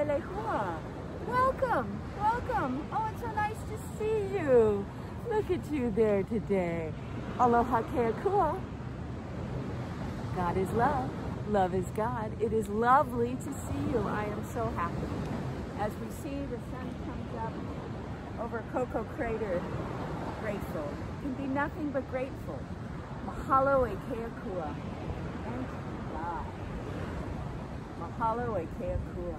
lehua. Welcome, welcome. Oh, it's so nice to see you. Look at you there today. Aloha keakua. God is love. Love is God. It is lovely to see you. I am so happy. As we see the sun comes up over Coco Crater, grateful. Can be nothing but grateful. Mahalo e keakua. Thank God. Mahalo e keakua.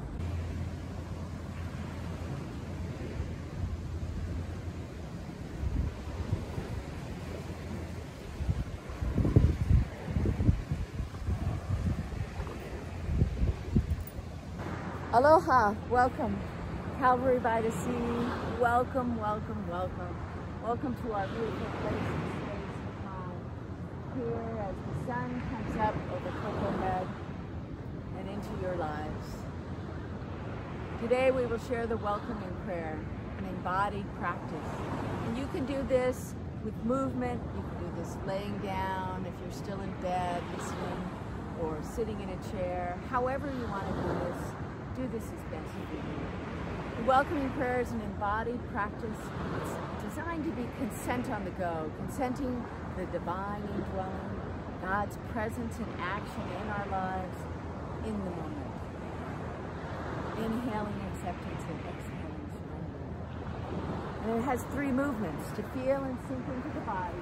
Aloha, welcome. Calvary by the Sea, welcome, welcome, welcome. Welcome to our beautiful place in space and time. Here as the sun comes up over Coco Head and into your lives. Today we will share the welcoming prayer, an embodied practice. And you can do this with movement, you can do this laying down if you're still in bed listening, or sitting in a chair. However you want to do this is best for you. The welcoming prayer is an embodied practice. It's designed to be consent on the go, consenting to the divine indwelling, God's presence and action in our lives in the moment. Inhaling acceptance and exhaling surrender. And it has 3 movements: to feel and sink into the body,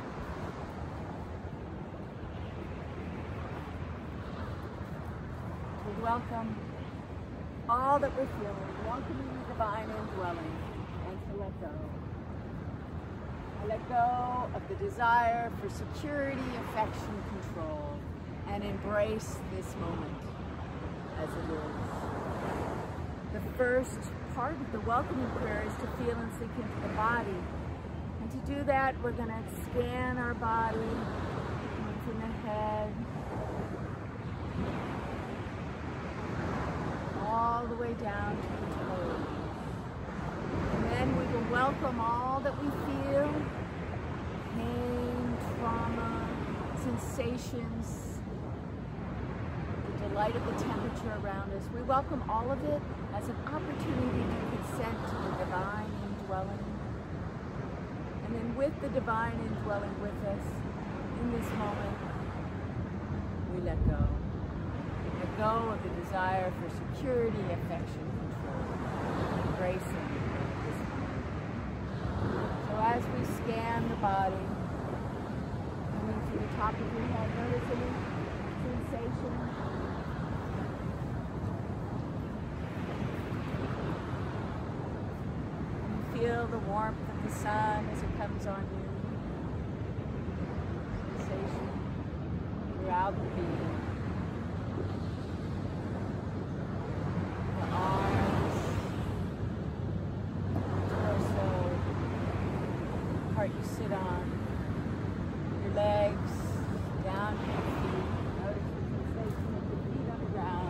to welcome all that we're feeling, welcoming the divine indwelling, and to let go. I let go of the desire for security, affection, control, and embrace this moment as it is. The first part of the welcoming prayer is to feel and sink into the body. And to do that, we're going to scan our body, from the head, all the way down to the toes. And then we will welcome all that we feel, pain, trauma, sensations, the delight of the temperature around us. We welcome all of it as an opportunity to consent to the divine indwelling. And then with the divine indwelling with us, in this moment, we let go. Let go of the desire for security, affection, control, embracing this moment. So as we scan the body, coming to the top of your head, notice any sensation. And feel the warmth of the sun as it comes on you. Sensation throughout the being. You sit on, your legs, down to your feet. Notice the sensation of the feet on the ground.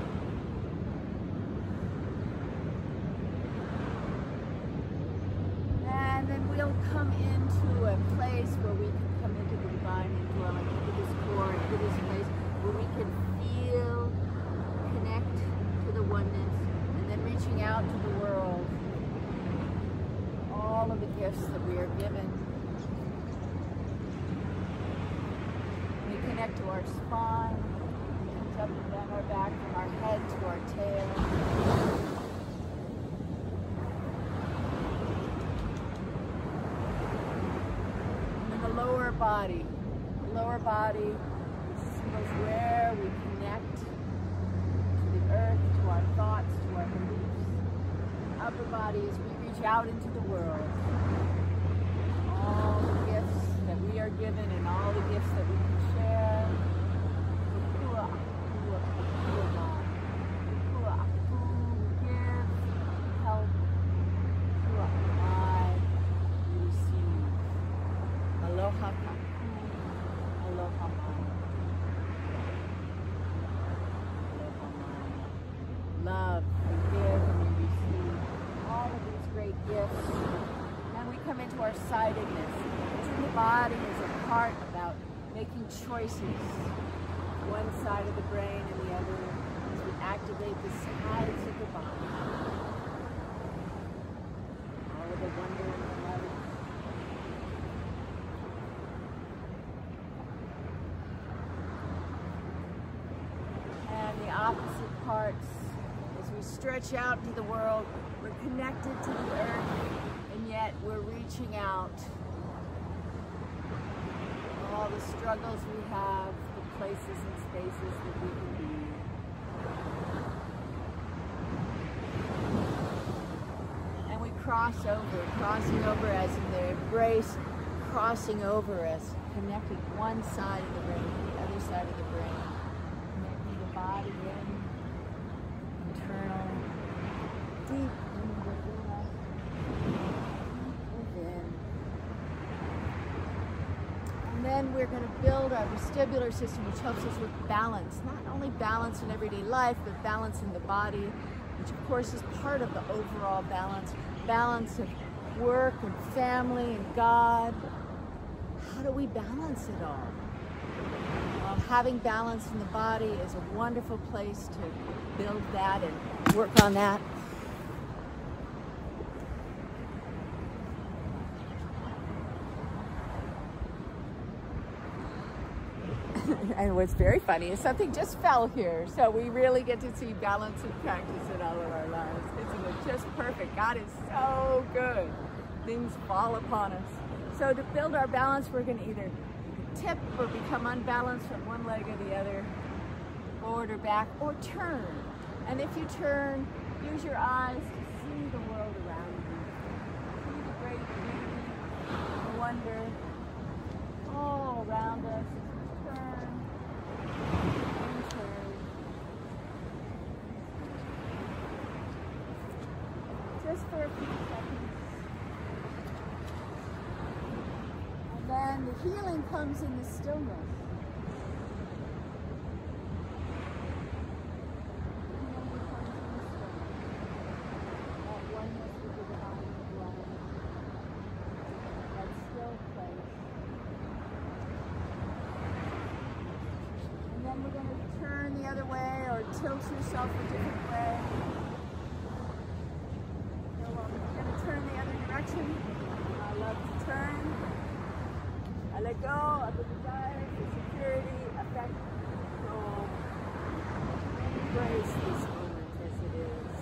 And then we'll come into a place where we can come into the divine indwelling, into this core, into this place where we can feel, connect to the oneness, and then reaching out to the world. All of the gifts that we are given. We connect to our spine, comes up and down our back from our head to our tail. And then the lower body. The lower body is where we connect to the earth, to our thoughts, to our beliefs. Upper body is we reach out into the world. All the gifts that we are given and all the gifts that we can share. Give, help, provide, receive. Aloha kaku, aloha mai. Aloha mai. Love, we give and we receive all of these great gifts. And we come into our sidedness. Into the body is a part about making choices. One side of the brain and the other. As we activate the sides of the body. All of the wonder and the love. And the opposite parts, as we stretch out into the world, we're connected to the earth, and yet we're reaching out. All the struggles we have, the places and spaces that we can be. And we crossing over as in the embrace, crossing over as connecting one side of the brain to the other side of the brain, connecting the body in, internal, deep within us, within. And then we're going to build our vestibular system, which helps us with balance, not only balance in everyday life, but balance in the body, which of course is part of the overall balance of work and family and God. How do we balance it all? Having balance in the body is a wonderful place to build that and work on that. And what's very funny is something just fell here, so we really get to see balance and practice in all of our lives. Isn't it just perfect? God is so good. Things fall upon us. So to build our balance, we're going to either tip or become unbalanced from one leg or the other, forward or back, or turn. And if you turn, use your eyes to see the world around you. See the great beauty, the wonder all around us. Just for a few seconds. And then the healing comes in the stillness. That oneness with the divine indwelling. That still place. And then we're going to turn the other way or tilt yourself a different way. Turn the other direction. I love to turn. I let go of the desires, the security, affect, control. Embrace this moment as it is.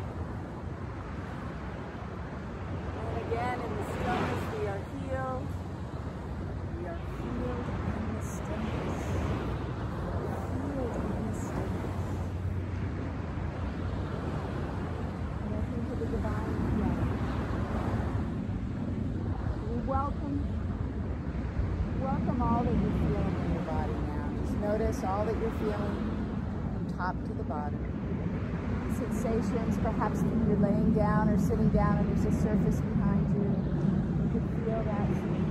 And again, in the stillness, we are healed. We are healed in the stillness. Healed in the stillness. Connecting to the divine indwelling. Welcome all that you're feeling in your body now. Just notice all that you're feeling from top to the bottom. The sensations, perhaps you're laying down or sitting down and there's a surface behind you. You can feel that.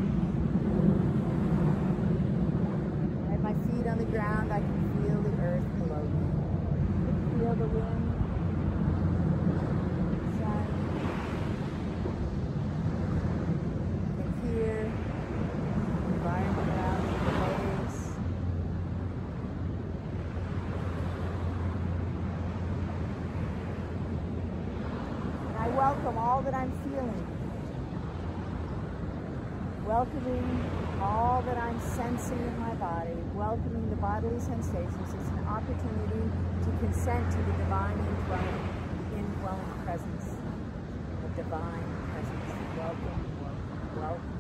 At my feet on the ground, I can feel the earth below me. I can feel the wind. Welcome all that I'm feeling. Welcoming all that I'm sensing in my body. Welcoming the bodily sensations. It's an opportunity to consent to the divine indwelling presence. The divine presence. Welcome, welcome, welcome.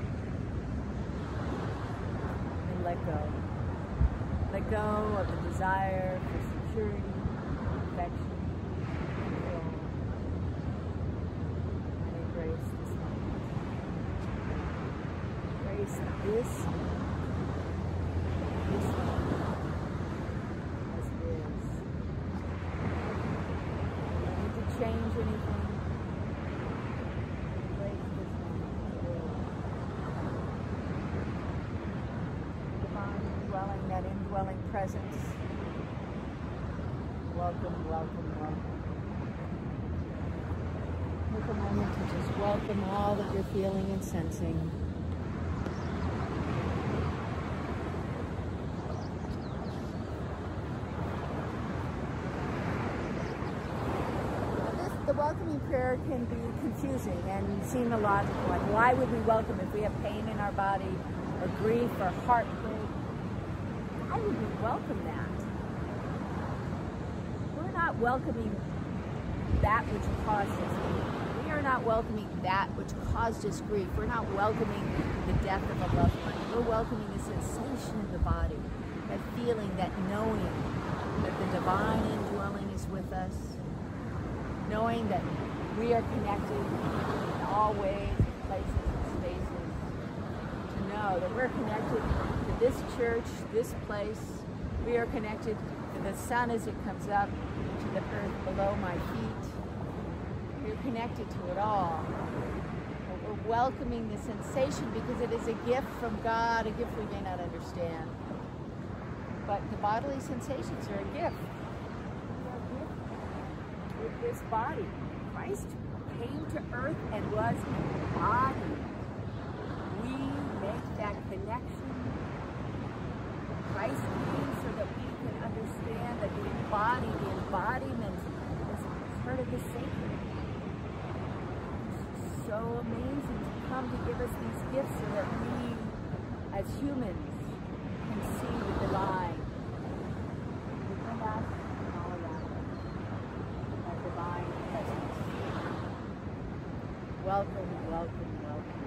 And let go. Let go of the desire for security, affection. This as it is. You don't need to change anything. Embrace this moment. Divine indwelling, that indwelling presence. Welcome, welcome, welcome. Take a moment to just welcome all that you're feeling and sensing. welcoming prayer can be confusing and seem illogical. Like, why would we welcome if we have pain in our body, or grief, or heartbreak? Why would we welcome that? We're not welcoming that which caused us pain. We are not welcoming that which caused us grief. We're not welcoming the death of a loved one. We're welcoming the sensation in the body, that feeling, that knowing that the divine indwelling is with us, knowing that we are connected in all ways, places, and spaces, to know that we're connected to this church, this place. We are connected to the sun as it comes up, to the earth below my feet. We're connected to it all. But we're welcoming the sensation because it is a gift from God, a gift we may not understand. But the bodily sensations are a gift. They're a gift with this body. Christ came to earth and was embodied. We make that connection. Christ came so that we can understand that the embodiment is part of the sacred. It's so amazing to come to give us these gifts so that we, as humans, can see the divine within us and all around us. That divine presence. Welcome, welcome, welcome.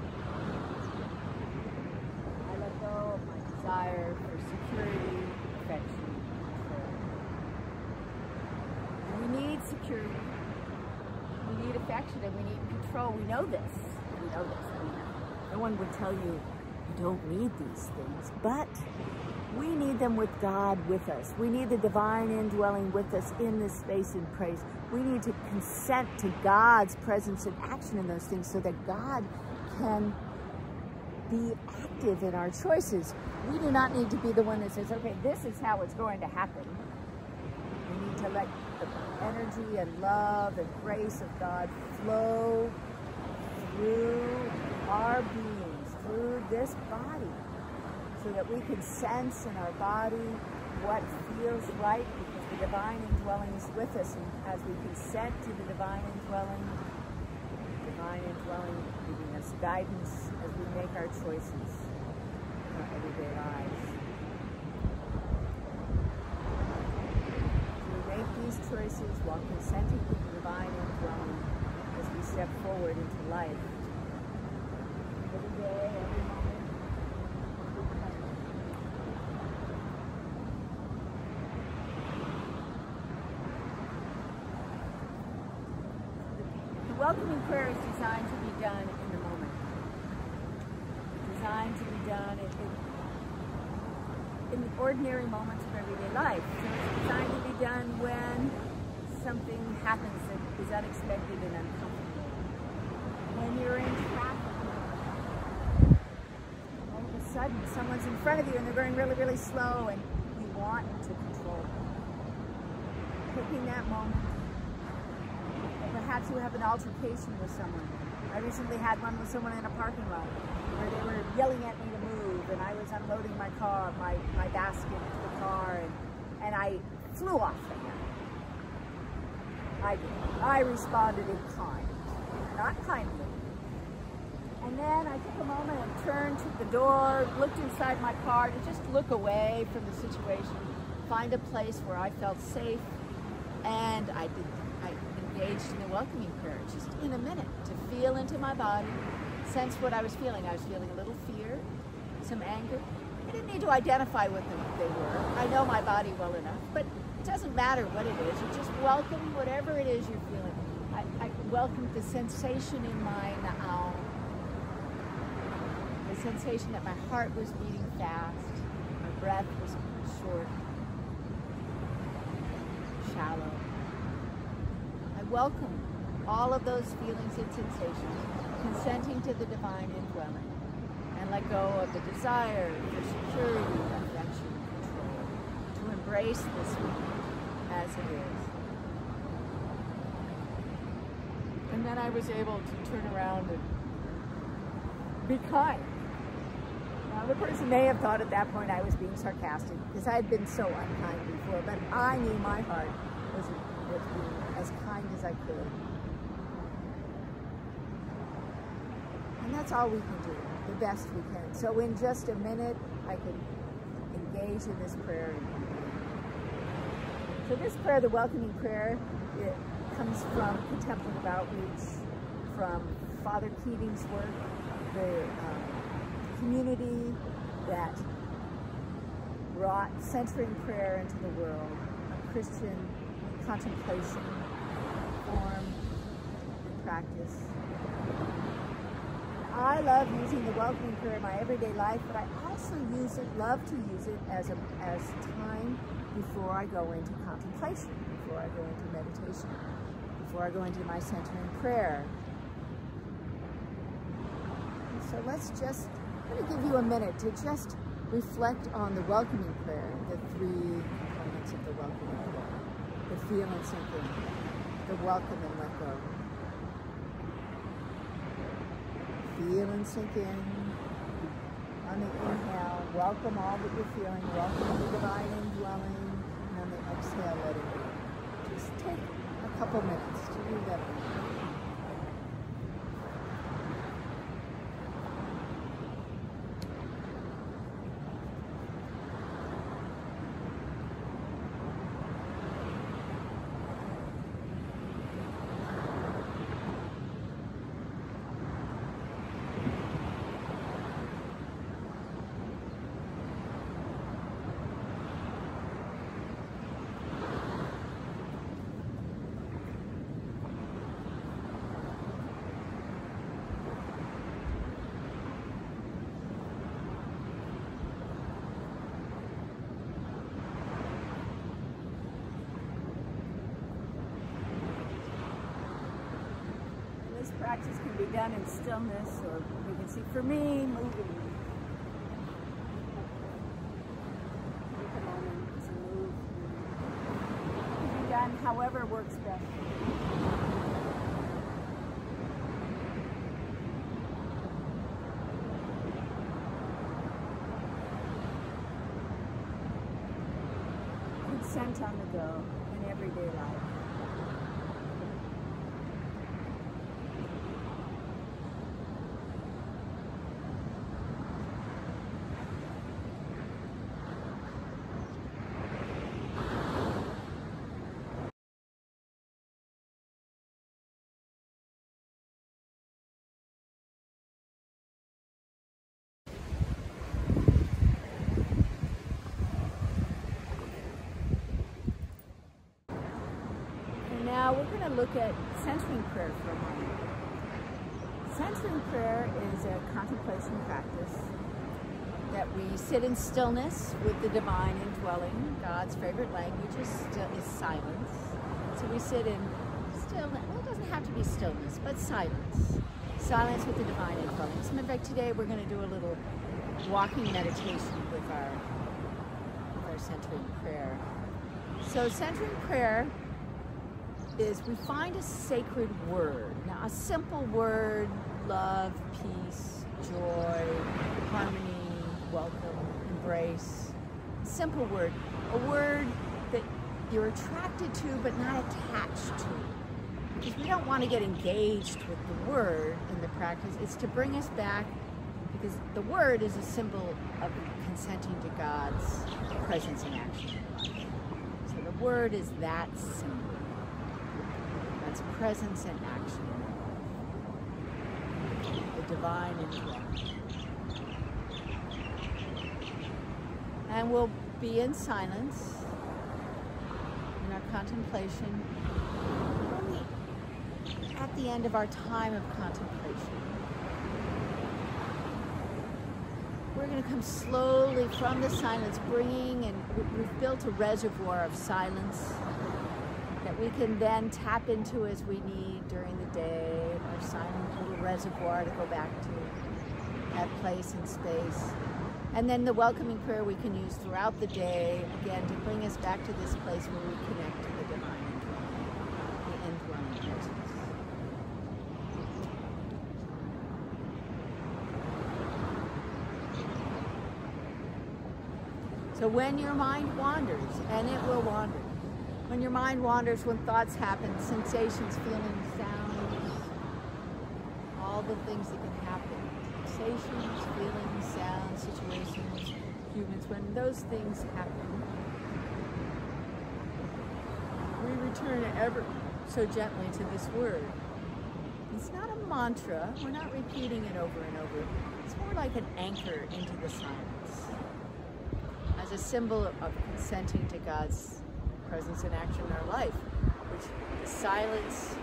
I let go of my desire for security, affection, and control. And we need security, we need affection, and we need control. We know this. We know this. I mean, no one would tell you you don't need these things, but we need them with God with us. We need the divine indwelling with us in this space and praise. We need to consent to God's presence and action in those things so that God can be active in our choices. We do not need to be the one that says, okay, this is how it's going to happen. We need to let the energy and love and grace of God flow through our beings, through this body, so that we can sense in our body what feels right, because the divine indwelling is with us, and as we consent to the divine indwelling giving us guidance as we make our choices in our everyday lives. So we make these choices while consenting to the divine indwelling as we step forward into life. Every day, every moment. Welcoming prayer is designed to be done in the moment. Designed to be done in the ordinary moments of everyday life. So it's designed to be done when something happens that is unexpected and uncomfortable. When you're in traffic, all of a sudden someone's in front of you and they're going really, really slow, and you want to control them. Taking that moment. Perhaps you have an altercation with someone. I recently had one with someone in a parking lot where they were yelling at me to move, and I was unloading my car, my basket into the car, and I flew off at them. I did. I responded in kind, not kindly. And then I took a moment and turned to the door, looked inside my car to just look away from the situation, find a place where I felt safe, and I engaged in a welcoming prayer, just in a minute, to feel into my body, sense what I was feeling. I was feeling a little fear, some anger. I didn't need to identify what they were. I know my body well enough, but it doesn't matter what it is. You just welcome whatever it is you're feeling. I welcomed the sensation in my now, the sensation that my heart was beating fast, my breath was short, shallow. Welcome all of those feelings and sensations, consenting to the divine indwelling, and let go of the desire for security, affection, control, to embrace this moment as it is. And then I was able to turn around and be kind. Now, the person may have thought at that point I was being sarcastic because I had been so unkind before, but I knew my heart was being as kind as I could. that's all we can do, the best we can. So in just a minute, I can engage in this prayer. So this prayer, the welcoming prayer, it comes from contemplative outreach, from Father Keating's work, the community that brought centering prayer into the world, a Christian contemplation, form, and practice. I love using the welcoming prayer in my everyday life, but I also love to use it as time before I go into contemplation, before I go into meditation, before I go into my centering prayer. And so I'm going to give you a minute to just reflect on the welcoming prayer, the three components of the welcoming prayer: the feel and sink in, the welcome and let go. Feel and sink in. On the inhale, welcome all that you're feeling, welcome the divine indwelling, and on the exhale, let it go. Just take a couple minutes to do that. Practice can be done in stillness, or you can see, for me, moving. Take a moment to move. It can be done however works best. Consent on the go in everyday life. Now we're going to look at centering prayer for a moment. Centering prayer is a contemplation practice that we sit in stillness with the divine indwelling. God's favorite language is silence. So we sit in stillness. Well, it doesn't have to be stillness, but silence. Silence with the divine indwelling. So in fact, today we're going to do a little walking meditation with our centering prayer. So centering prayer is we find a sacred word. Now, a simple word: love, peace, joy, harmony, welcome, embrace. A simple word. A word that you're attracted to but not attached to. Because we don't want to get engaged with the word in the practice. It's to bring us back, because the word is a symbol of consenting to God's presence in action. So the word is that symbol. That's presence and action. The divine indwelling. And we'll be in silence in our contemplation, only at the end of our time of contemplation. We're going to come slowly from the silence, bringing, and we've built a reservoir of silence that we can then tap into as we need during the day, our silent little reservoir to go back to that place and space. And then the welcoming prayer we can use throughout the day, again, to bring us back to this place where we connect to the divine indwelling, the indwelling presence. So when your mind wanders, and it will wander, when your mind wanders, when thoughts happen, sensations, feelings, sounds, all the things that can happen, sensations, feelings, sounds, situations, humans, when those things happen, we return ever so gently to this word. It's not a mantra. We're not repeating it over and over. It's more like an anchor into the silence, as a symbol of consenting to God's presence and action in our life, which the silence,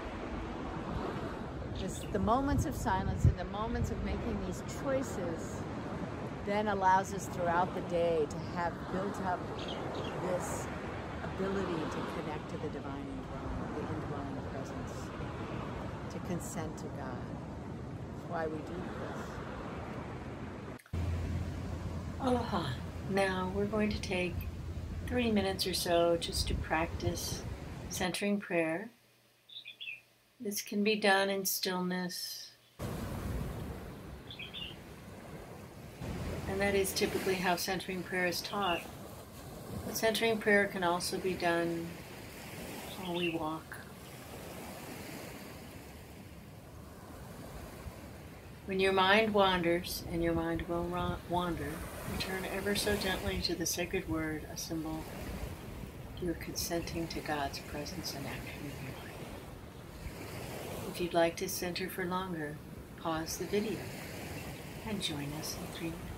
the moments of silence and the moments of making these choices then allows us throughout the day to have built up this ability to connect to the divine indwelling, the indwelling presence, to consent to God. That's why we do this. Aloha. Now we're going to take 3 minutes or so just to practice centering prayer. This can be done in stillness, and that is typically how centering prayer is taught. But centering prayer can also be done while we walk. When your mind wanders, and your mind will wander, return ever so gently to the sacred word, a symbol you're consenting to God's presence and action in your life. If you'd like to center for longer, pause the video and join us in 3 minutes.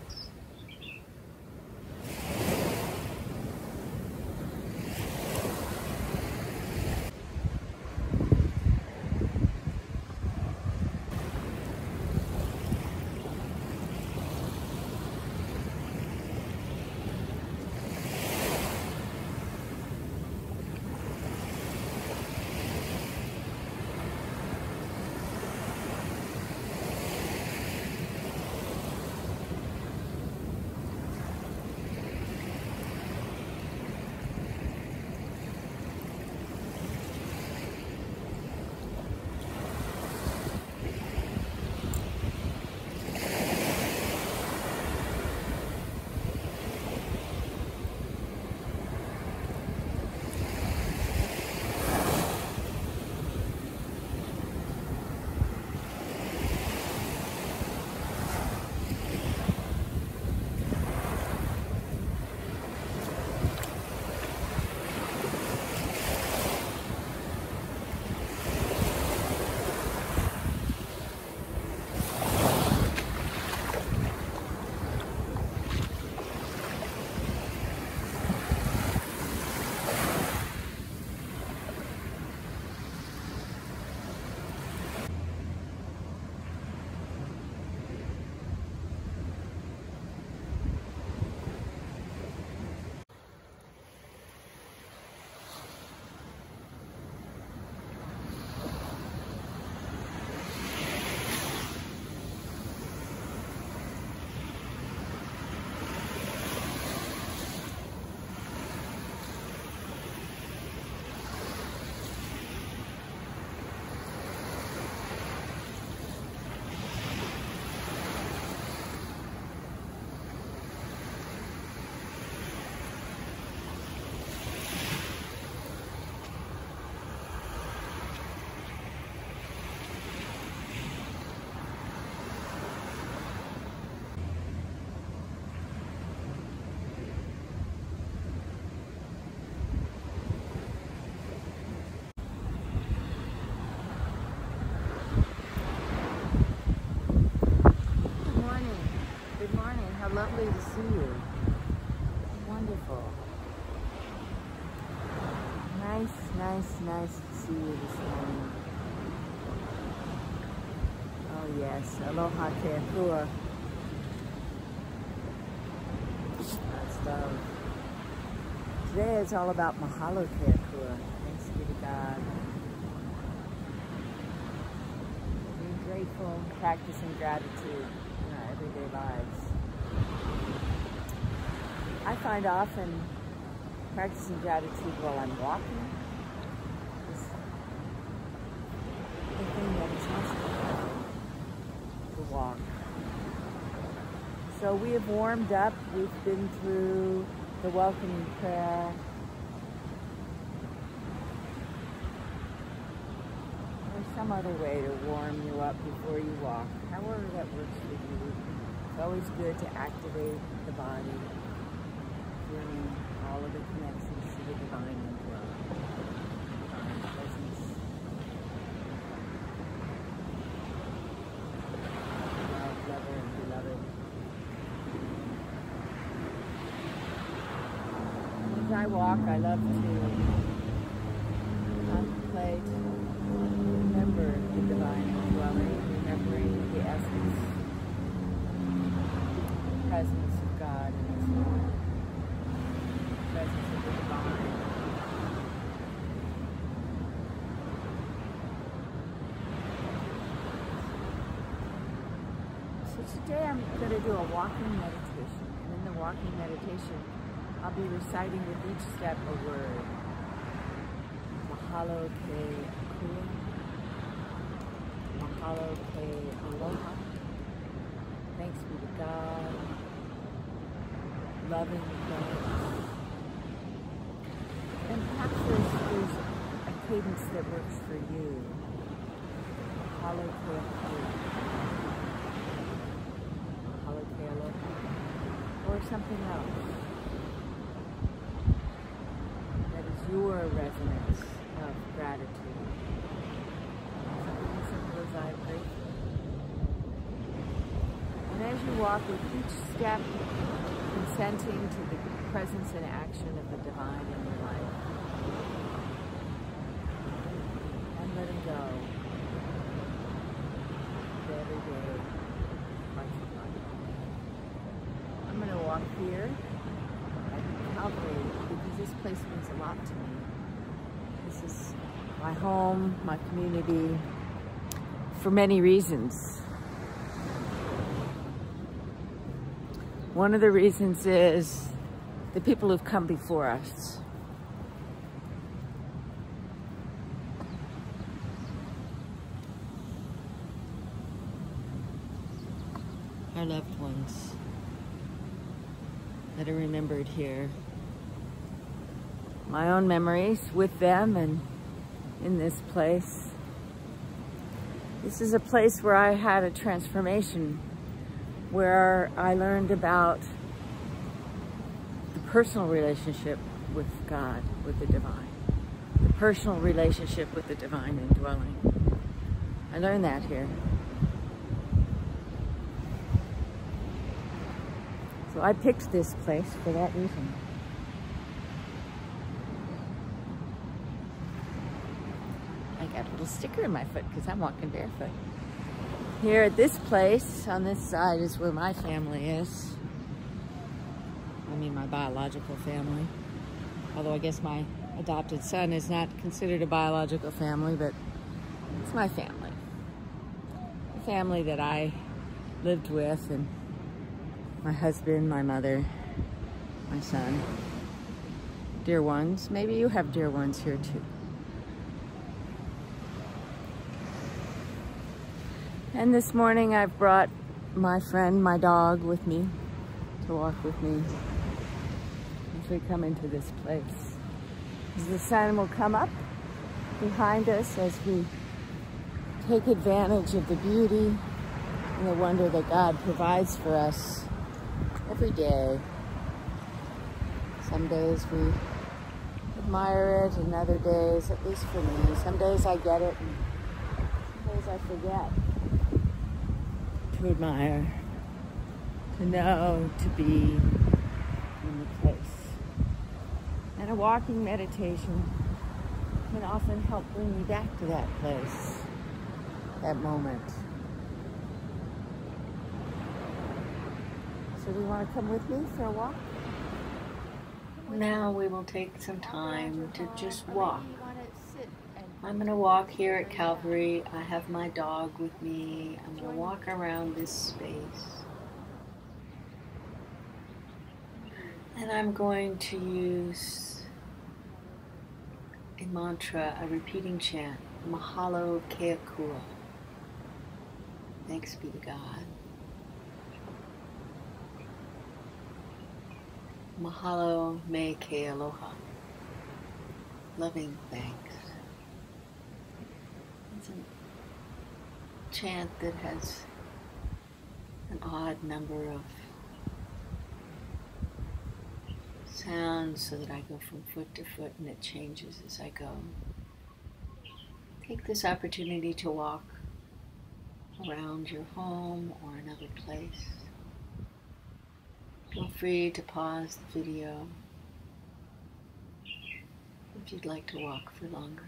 Lovely to see you. Wonderful. Nice to see you this morning. Oh yes, aloha te akua. That's love. Today it's all about mahalo te akua. Thanks be to God. Being grateful, practicing gratitude in our everyday lives. I find often practicing gratitude while I'm walking is the thing that is most important to walk. So we have warmed up, we've been through the welcoming prayer. There's some other way to warm you up before you walk. walk, however that works for you. It's always good to activate the body, feeling all of the connections to the divine indwelling, divine presence, love, lover, and beloved. As I walk, I love to contemplate, remember the divine indwelling, remembering the essence, the presence of God in this world, the presence of the divine. So today I'm going to do a walking meditation, and in the walking meditation I'll be reciting with each step a word. Mahalo ke akua, mahalo ke aloha, thanks be to God, loving thanks. And perhaps there's a cadence that works for you. Mahalo ke akua, mahalo ke aloha, or something else. Your resonance of gratitude. Something as simple as I pray. And as you walk with each step, consenting to the presence and action of the divine in your life, and letting go of everyday parts of life. I'm going to walk here at Calvary, because this place means a lot to me. This is my home, my community, for many reasons. One of the reasons is the people who've come before us. Our loved ones that are remembered here. My own memories with them and in this place. This is a place where I had a transformation, where I learned about the personal relationship with God, with the divine. The personal relationship with the divine indwelling. I learned that here. So I picked this place for that reason. I got a little sticker in my foot because I'm walking barefoot. Here at this place, on this side, is where my family is. I mean, my biological family. Although I guess my adopted son is not considered a biological family, but it's my family. The family that I lived with, and my husband, my mother, my son. Dear ones. Maybe you have dear ones here too. And this morning I've brought my friend, my dog, with me to walk with me as we come into this place. As the sun will come up behind us as we take advantage of the beauty and the wonder that God provides for us every day. Some days we admire it, and other days, at least for me, some days I get it, and some days I forget to admire, to know, to be in the place. And a walking meditation can often help bring me back to that place, that moment. So do you want to come with me for a walk? Now we will take some time to just walk. I'm going to walk here at Calvary. I have my dog with me. I'm going to walk around this space. And I'm going to use a mantra, a repeating chant, Mahalo ke akua. Thanks be to God. Mahalo me ke aloha. Loving thanks. It's a chant that has an odd number of sounds so that I go from foot to foot and it changes as I go. Take this opportunity to walk around your home or another place. Feel free to pause the video if you'd like to walk for longer,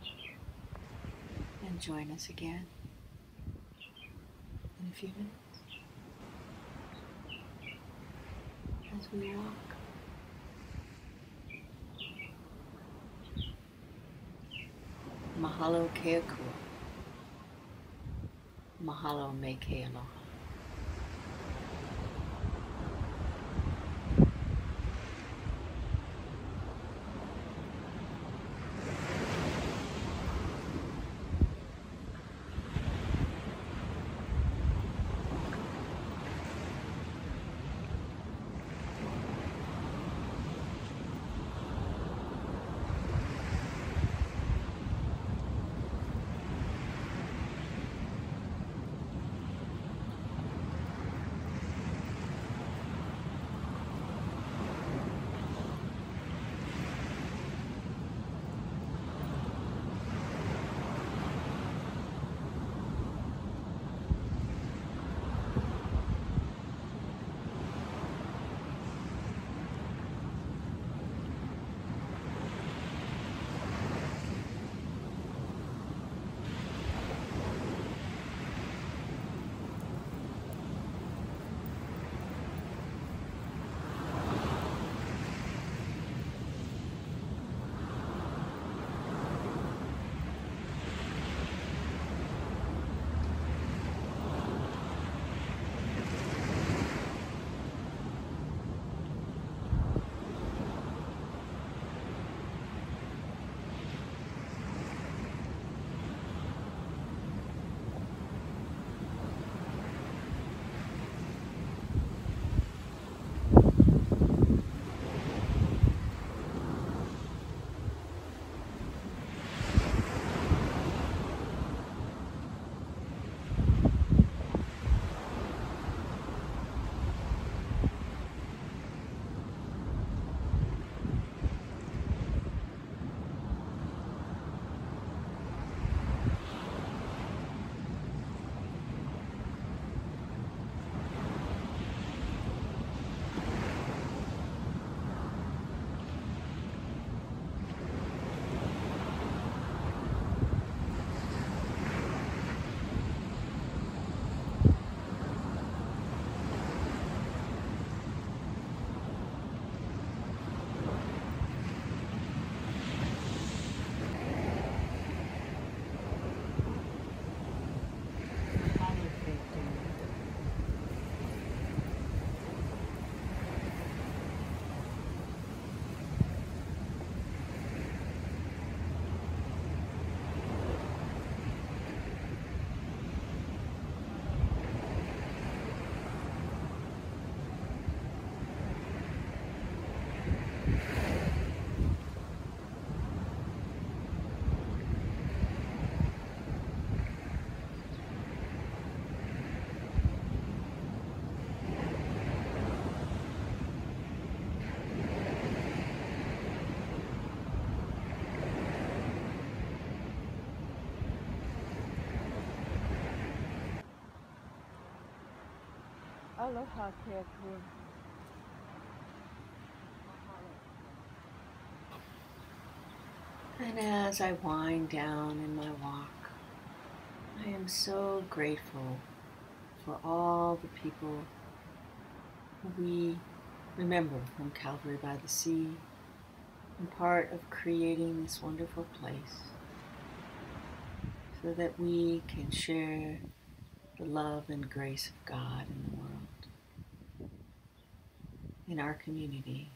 and join us again in a few minutes as we walk. Mahalo ke akua. Mahalo me ke aloha. Aloha ke akua. And as I wind down in my walk, I am so grateful for all the people who we remember from Calvary by the Sea and part of creating this wonderful place so that we can share the love and grace of God in the world, in our community.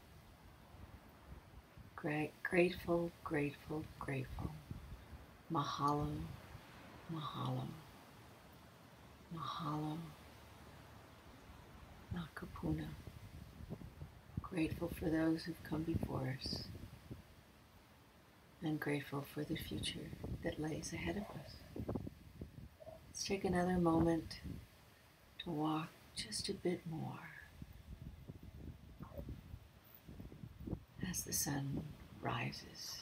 Grateful, grateful, grateful. Mahalo, mahalo, mahalo, nakapuna. Grateful for those who've come before us, and grateful for the future that lays ahead of us. Let's take another moment to walk just a bit more as the sun rises.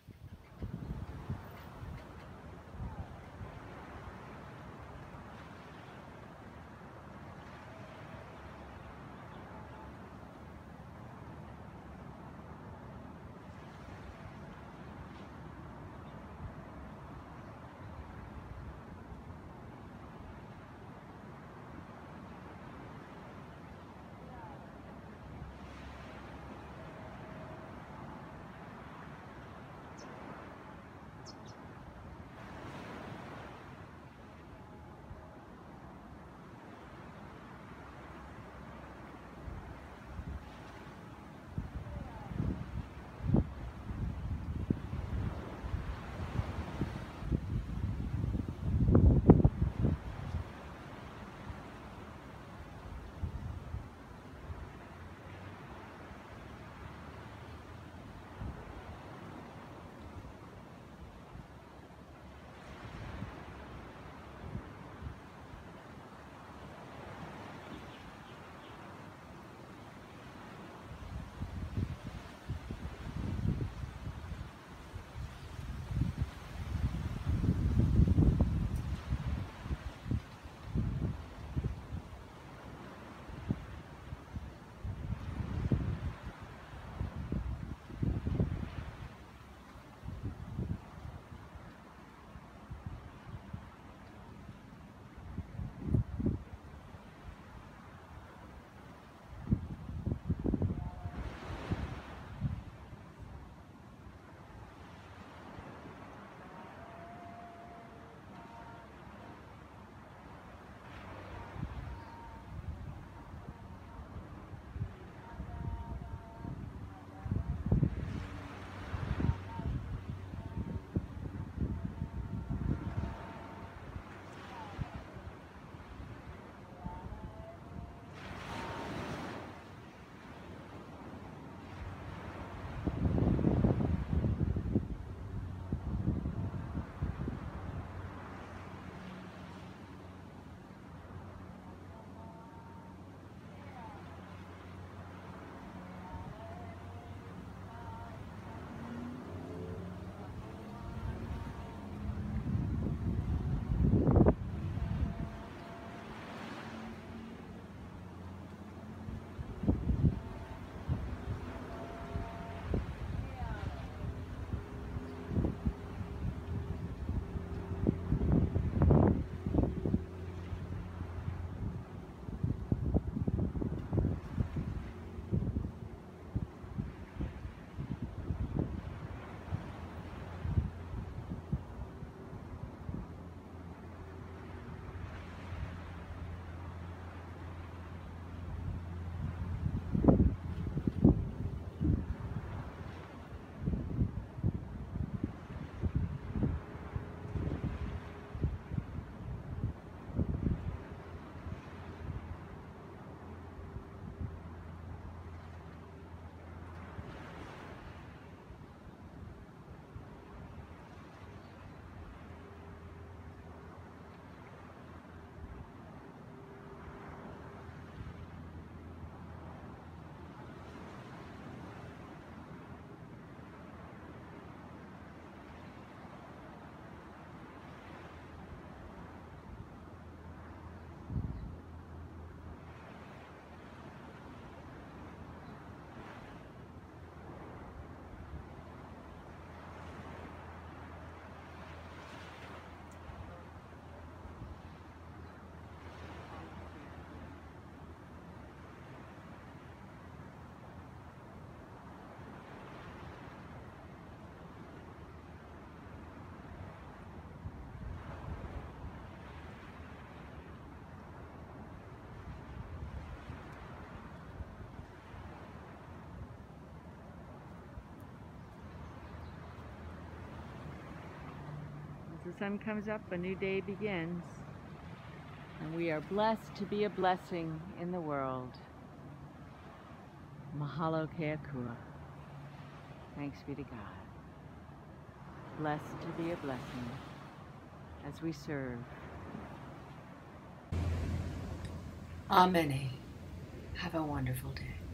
As the sun comes up, a new day begins, and we are blessed to be a blessing in the world. Mahalo Keakua. Thanks be to God. Blessed to be a blessing as we serve. Amen. Have a wonderful day.